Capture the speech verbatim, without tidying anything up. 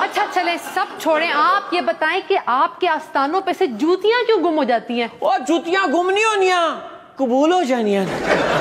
अच्छा चले सब छोड़ें, आप ये बताएं कि आपके आस्थानों पे से जूतियां क्यों गुम हो जाती हैं? और जूतियां गुम नहीं होनिया, कबूल हो जानिया।